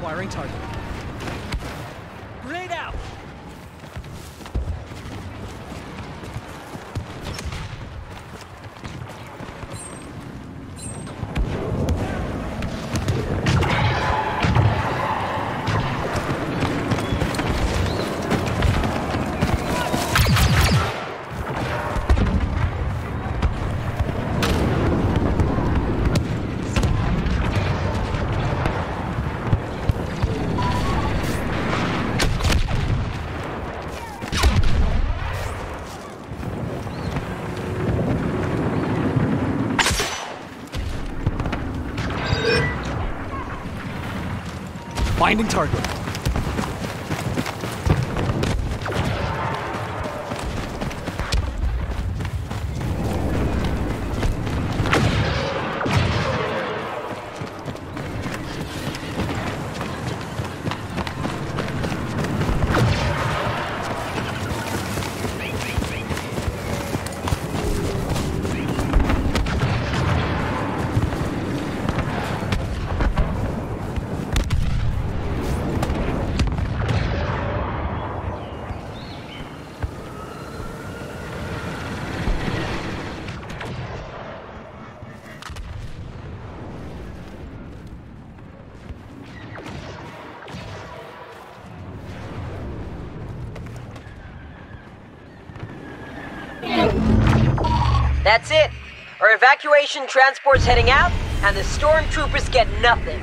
Acquiring target. Grenade out! Finding target. That's it. Our evacuation transport's heading out, and the stormtroopers get nothing.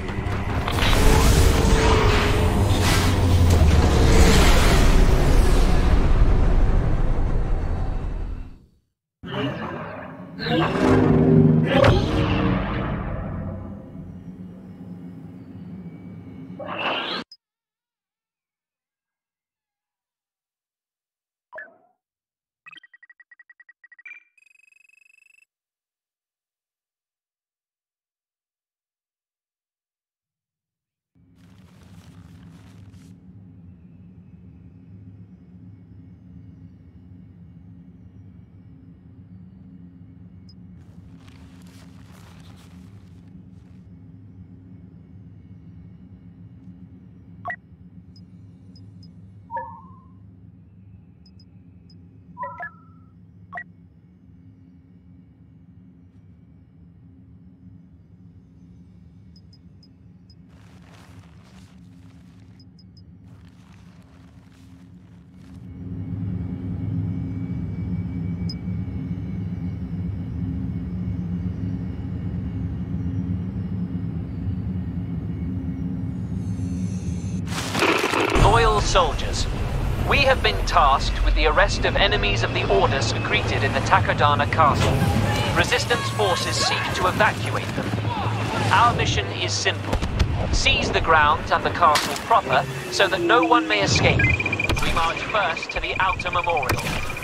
Soldiers, we have been tasked with the arrest of enemies of the Order secreted in the Takodana Castle. Resistance forces seek to evacuate them. Our mission is simple. Seize the grounds and the castle proper so that no one may escape. We march first to the Outer Memorial.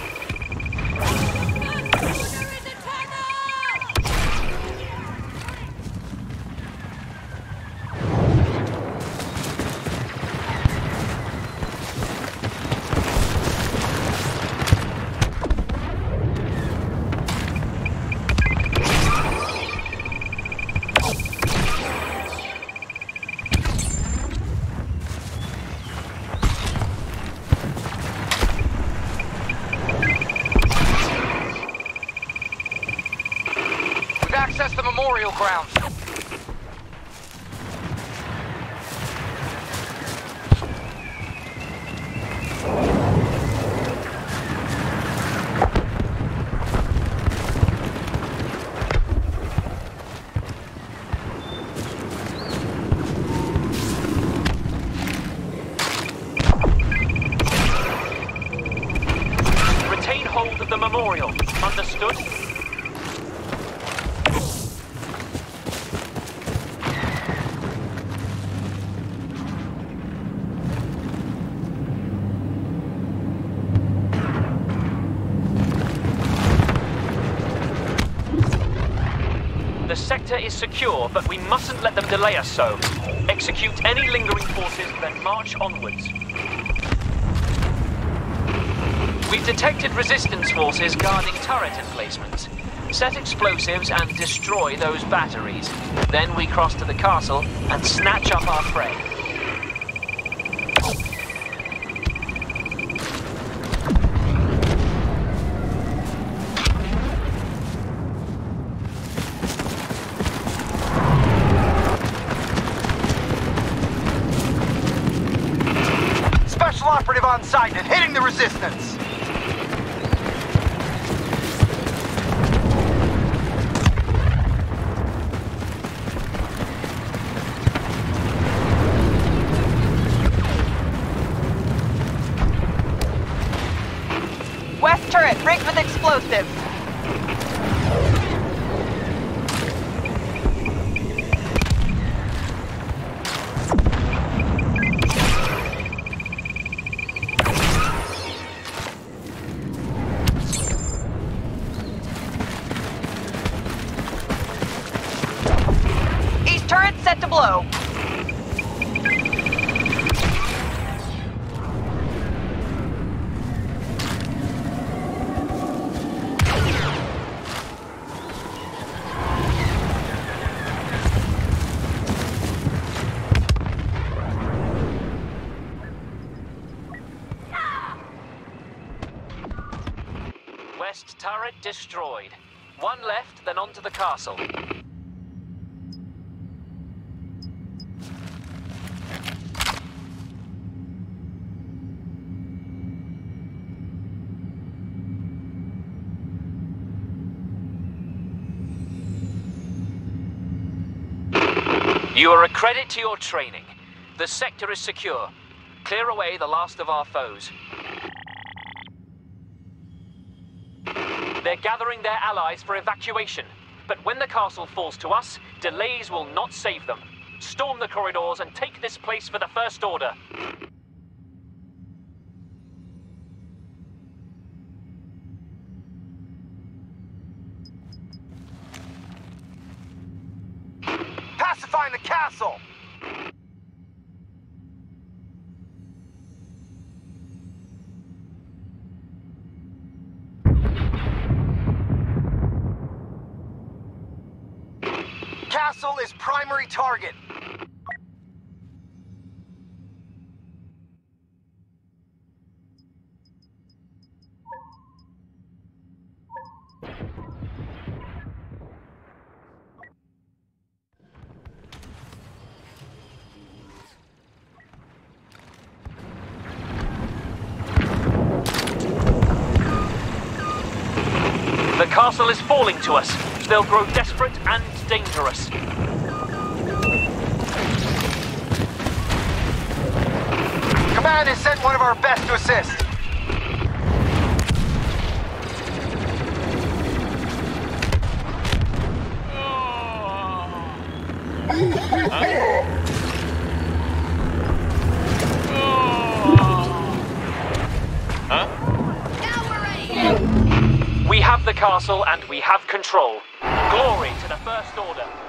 Access the memorial grounds. Retain hold of the memorial. Understood? The sector is secure, but we mustn't let them delay us so. Execute any lingering forces, then march onwards. We've detected resistance forces guarding turret emplacements. Set explosives and destroy those batteries. Then we cross to the castle and snatch up our prey. resistance. West turret rigged with explosives. East turret set to blow. West turret destroyed. One left, then onto the castle. You are a credit to your training. The sector is secure. Clear away the last of our foes. They're gathering their allies for evacuation. But when the castle falls to us, delays will not save them. Storm the corridors and take this place for the First Order. Pacifying the castle! Castle is primary target. The castle is falling to us. They'll grow desperate and dangerous. Command has sent one of our best to assist. We have the castle and we have control. Glory to the First Order.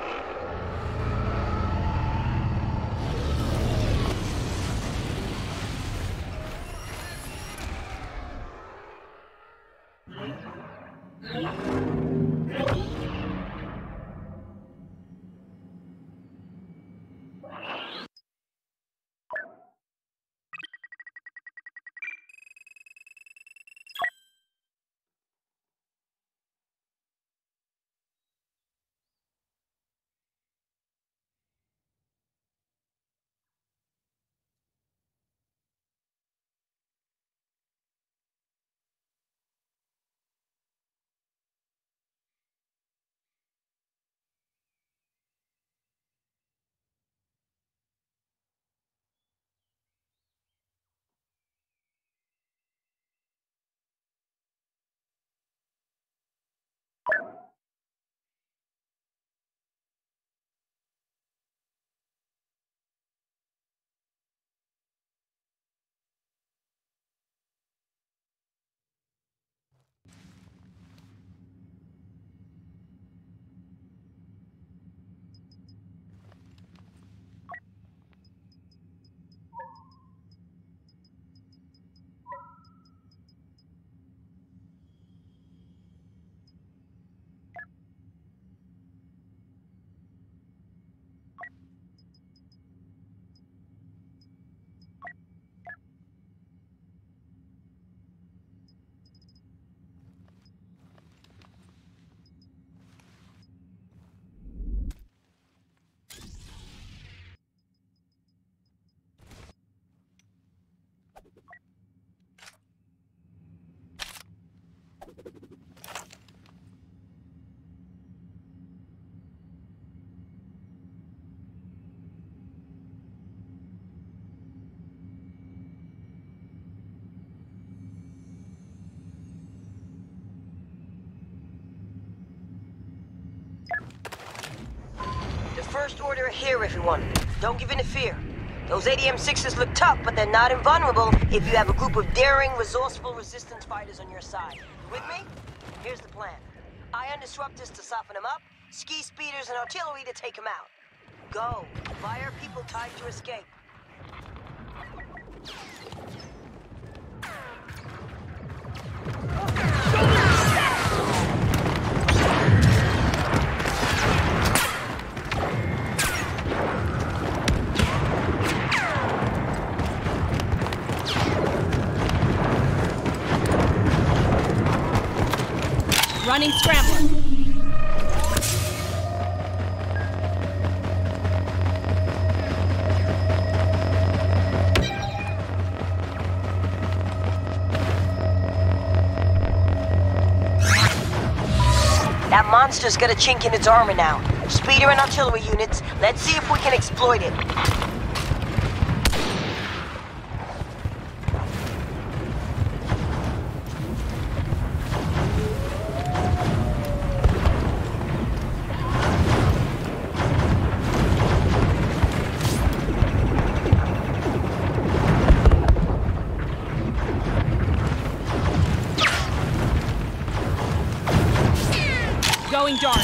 First Order are here, everyone. Don't give in to fear. Those ADM-6s look tough, but they're not invulnerable if you have a group of daring, resourceful resistance fighters on your side. You with me? Here's the plan. Ion disruptors to soften them up, ski speeders and artillery to take them out. Go. Fire people tied to escape. Running scrambler. That monster's got a chink in its armor now. Speeder and artillery units, let's see if we can exploit it. Going dark.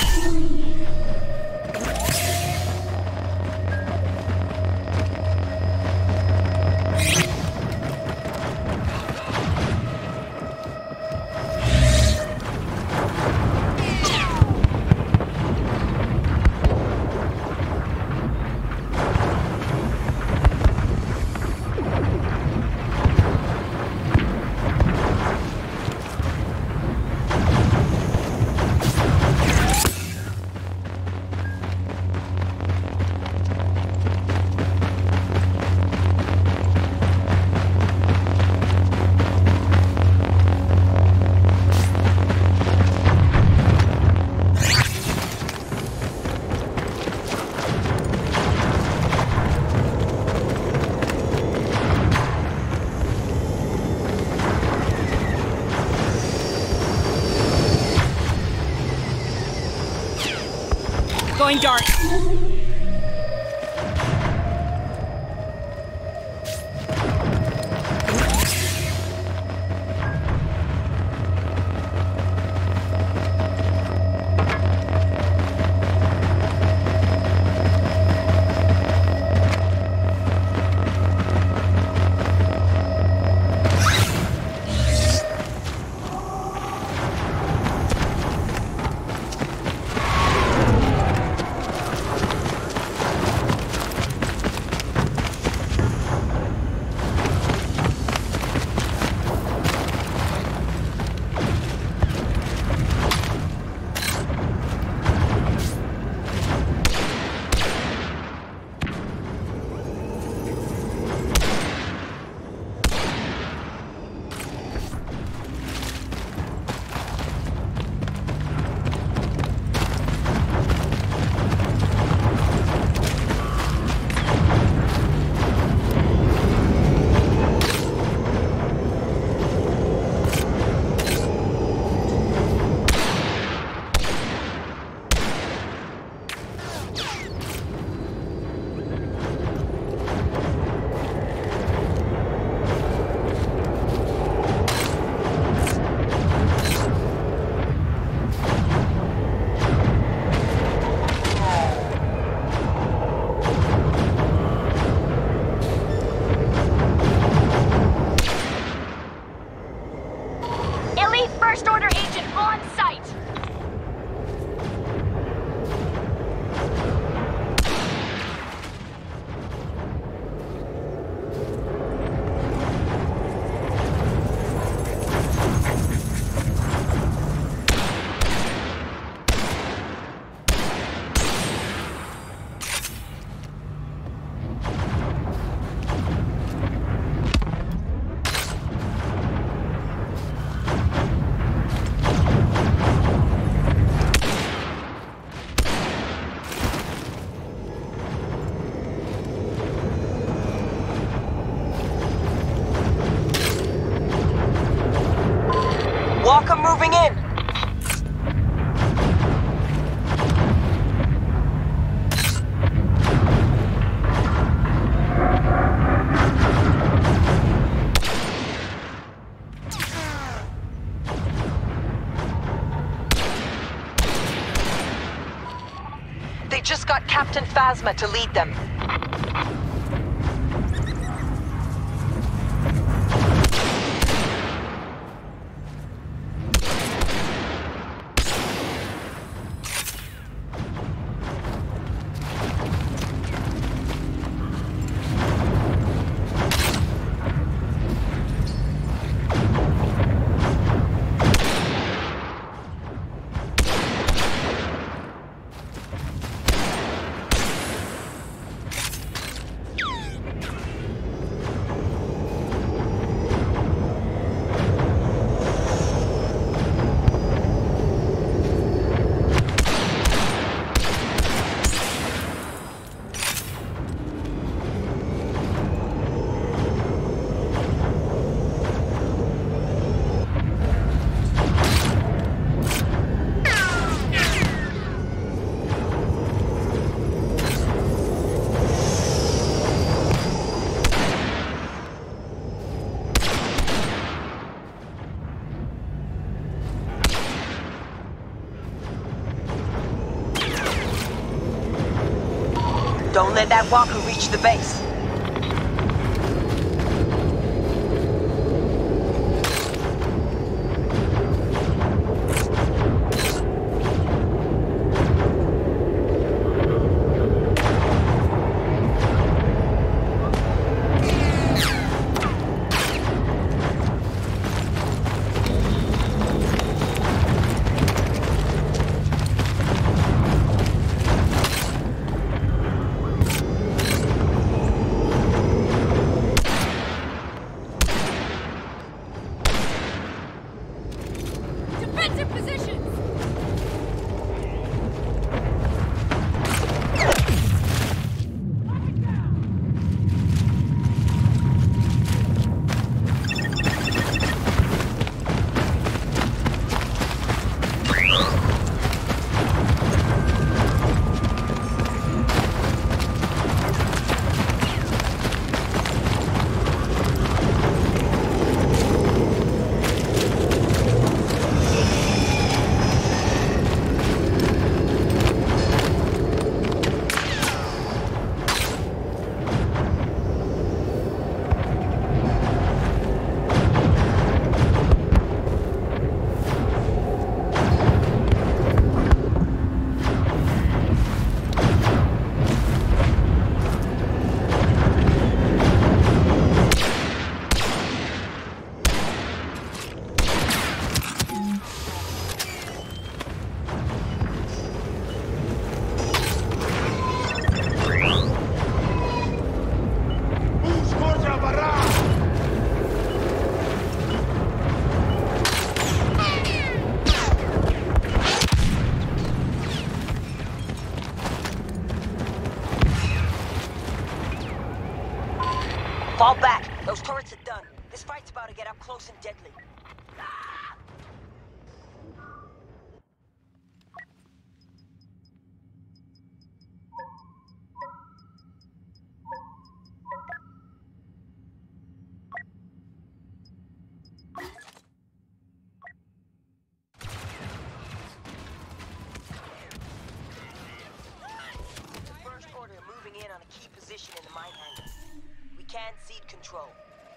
Going dark. First Order agent on site! Walker moving in. just got Captain Phasma to lead them. Don't let that walker reach the base. Defensive positions! Fall back. Those turrets are done. This fight's about to get up close and deadly. First Order moving in on a key position in the mine hangar. We can't cede control.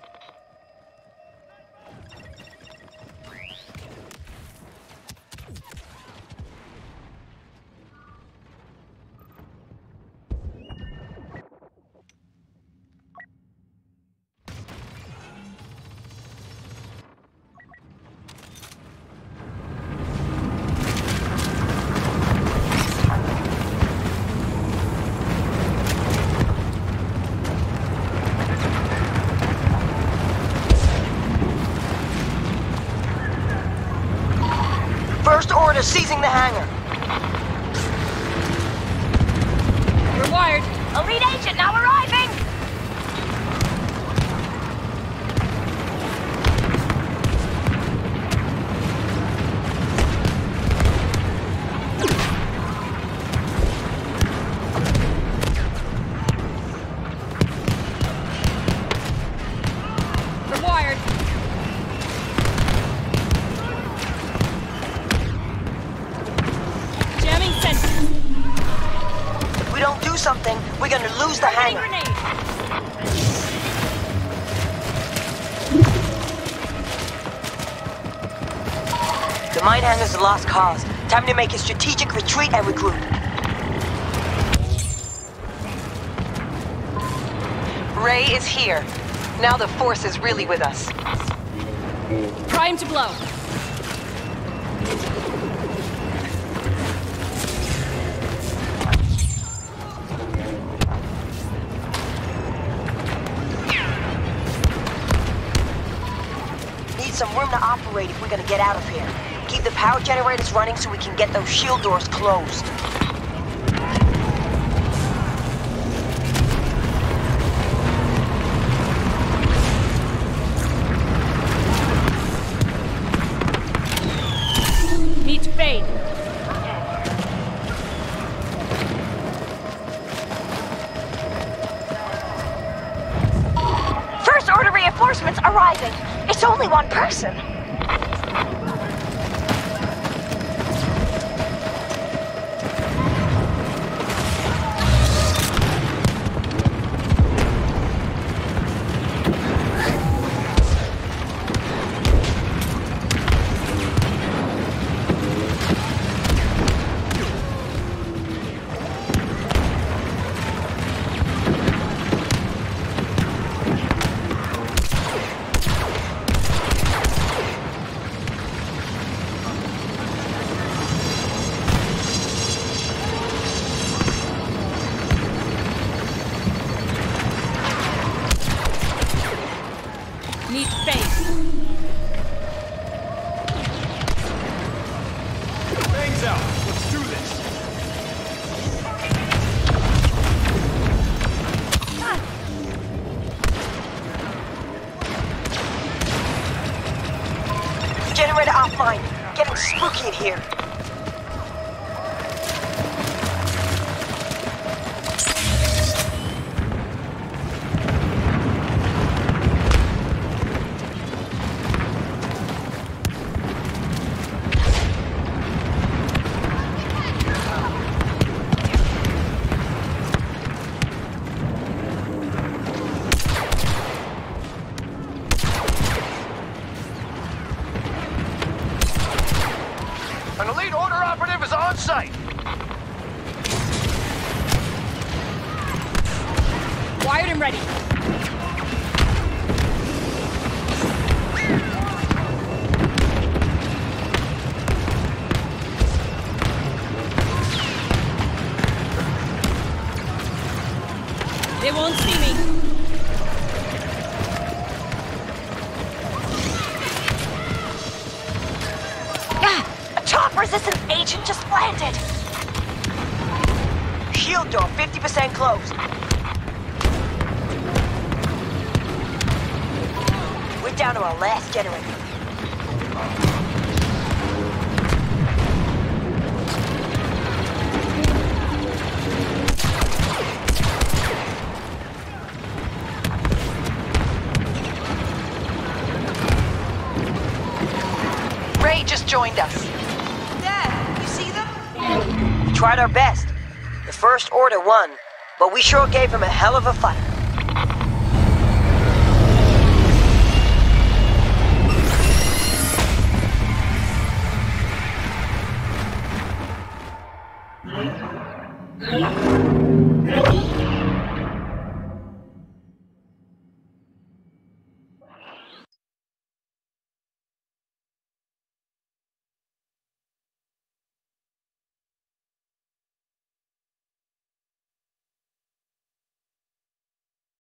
First Order seizing the hangar. You're wired. Elite agent now arriving! You're wired. Jamming sensors. do something, we're gonna lose the Grenade, hangar. grenade! The mine hangar's a lost cause. Time to make a strategic retreat and regroup. Ray is here. Now the Force is really with us. Prime to blow. Need some room to operate if we're gonna get out of here. Keep the power generators running so we can get those shield doors closed. Need to fade. First order reinforcements arriving. It's only one person. Need to fade. Things out. Let's do this. Generator offline. Getting spooky in here. An elite order operative is on site. Wired and ready. They won't see me. A top resistance agent just landed. Shield door 50% closed. We're down to our last generator. Ray just joined us. Dad, you see them? We tried our best. The First Order won, but we sure gave him a hell of a fight. Ready.